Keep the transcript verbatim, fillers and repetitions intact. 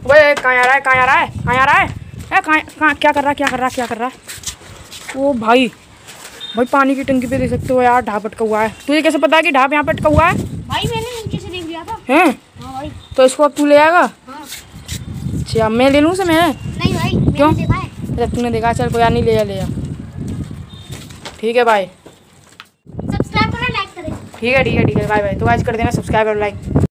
ओए कहाँ आ रहा है, कहाँ आ रहा है, कहाँ आ रहा है, ए कहाँ कहाँ क्या कर रहा है, क्या कर रहा है, क्या कर रहा है। ओ भाई भाई पानी की टंकी पे देख सकते हो यार, ढाब अटका हुआ है। तुझे कैसे पता है कि ढाब यहाँ पे अटका हुआ है? भाई मैंने नीचे से देख लिया था। हैं? हाँ भाई। तो इसको अब तू ले आएगा? हाँ। अच्छा मैं ले लूँ उसे? मैं नहीं भाई, क्यों? मैंने देखा है। अच्छा तूने देखा, चल कोई नहीं, ले आ ले आ। ठीक है भाई, सब्सक्राइब करें, लाइक करें। ठीक है ठीक है ठीक है, बाय बाय। तो आज कर देना सब्सक्राइब और लाइक।